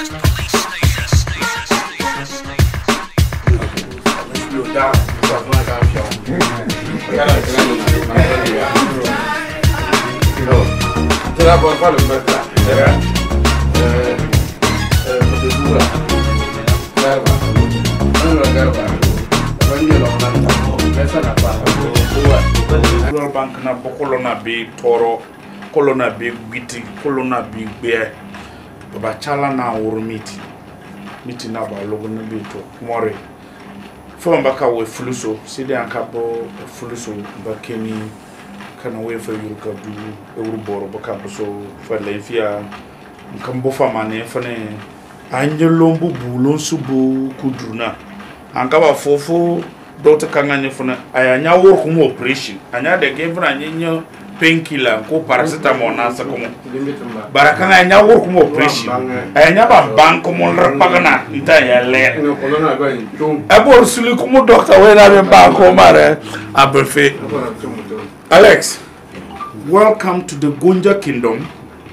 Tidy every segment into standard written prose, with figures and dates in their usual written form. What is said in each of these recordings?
Bank na bokolona be toro kolona be giti kolona be bear ba chala na wuru miti na ba logo na be to more fo mbaka we fuluso sidi ankabo fuluso ba keni kana we fa yuruka du euroboro baka so fa lefia nkambo fa mane fa ne anjelombu bulon subu kudruna ankaba fofo Dr. Kanganya funa ayanya work mo operation anya de give anya painkiller ko paracetamol na sa komo barakanga anya work mo operation anya ba bank mo rapagana nta ya le abo suli ko mo doctor we na be bank ko mare abefe Alex, welcome to the Gonja kingdom.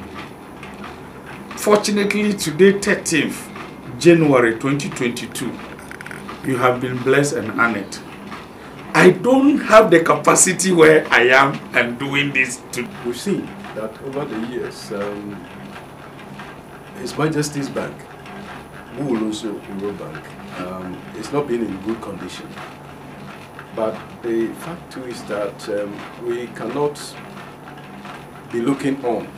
Fortunately today 13th January 2022 you have been blessed and honored. I don't have the capacity where I am and doing this. We've seen that over the years, His Majesty's Bank, who will also Euro Bank, it's not been in good condition. But the fact too is that we cannot be looking on.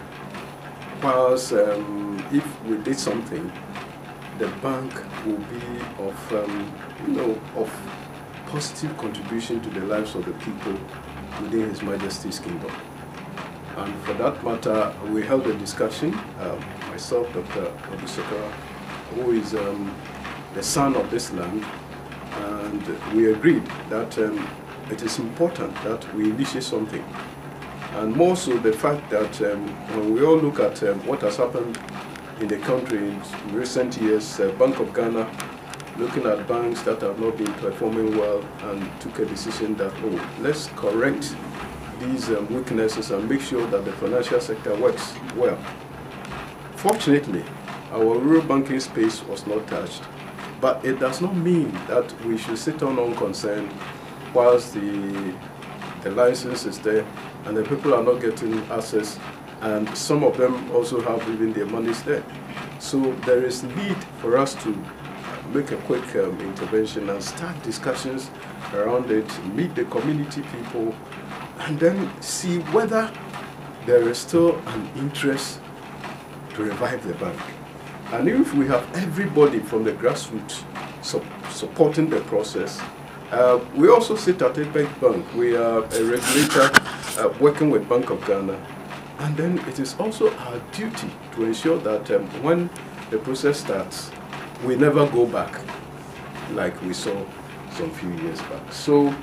Whilst if we did something, the bank will be of, of positive contribution to the lives of the people within His Majesty's Kingdom. And for that matter, we held a discussion, myself, Dr. Obisaka, who is the son of this land, and we agreed that it is important that we initiate something. And more so the fact that when we all look at what has happened in the country in recent years, Bank of Ghana looking at banks that have not been performing well and took a decision that, let's correct these weaknesses and make sure that the financial sector works well. Fortunately, our rural banking space was not touched, but it does not mean that we should sit on unconcerned whilst the license is there and the people are not getting access, and some of them also have even their monies there. So there is need for us to make a quick intervention and start discussions around it, meet the community people, and then see whether there is still an interest to revive the bank. And if we have everybody from the grassroots supporting the process, we also sit at Apex Bank. We are a regulator working with Bank of Ghana. And then it is also our duty to ensure that when the process starts, we never go back like we saw some few years back. So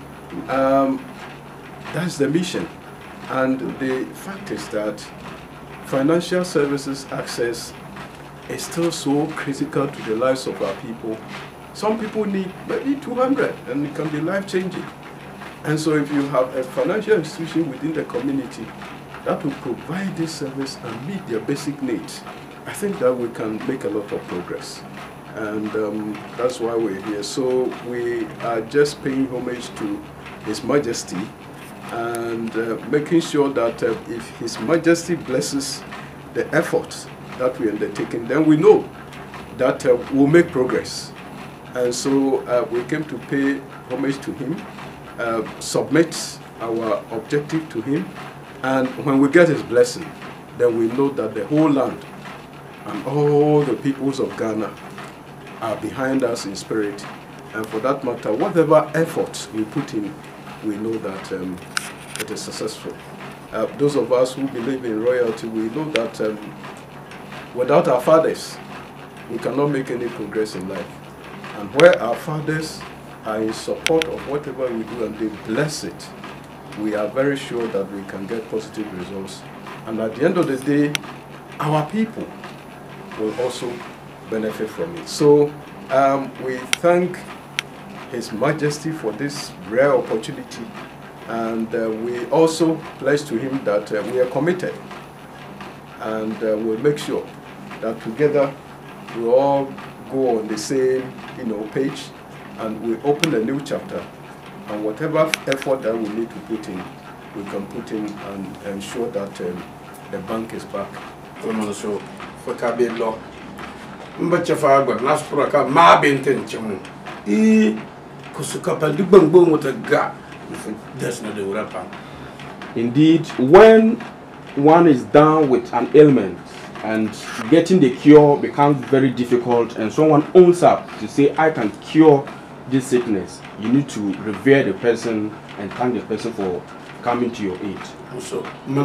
that's the mission. And the fact is that financial services access is still so critical to the lives of our people. Some people need maybe 200 and it can be life-changing. And so if you have a financial institution within the community that will provide this service and meet their basic needs, I think that we can make a lot of progress. And that's why we're here. So we are just paying homage to His Majesty and making sure that if His Majesty blesses the efforts that we're undertaking, then we know that we'll make progress. And so we came to pay homage to him, submit our objective to him, and when we get his blessing, then we know that the whole land and all the peoples of Ghana are behind us in spirit. And for that matter, whatever efforts we put in, we know that it is successful. Those of us who believe in royalty, we know that without our fathers, we cannot make any progress in life. And where our fathers are in support of whatever we do and they bless it, we are very sure that we can get positive results. And at the end of the day, our people will also benefit from it. So we thank His Majesty for this rare opportunity, and we also pledge to him that we are committed, and we'll make sure that together we all go on the same, page, and we open a new chapter, and whatever effort that we need to put in, we can put in and ensure that the bank is back. So for Tabi law, Mbachafa, but last Praka, Mabinton Chamu, Kusuka, and the Bamboo with a gap, that's not the rapper. Indeed, when one is down with an ailment and getting the cure becomes very difficult, and someone owns up to say, I can cure this sickness, you need to revere the person and thank the person for coming to your aid. So,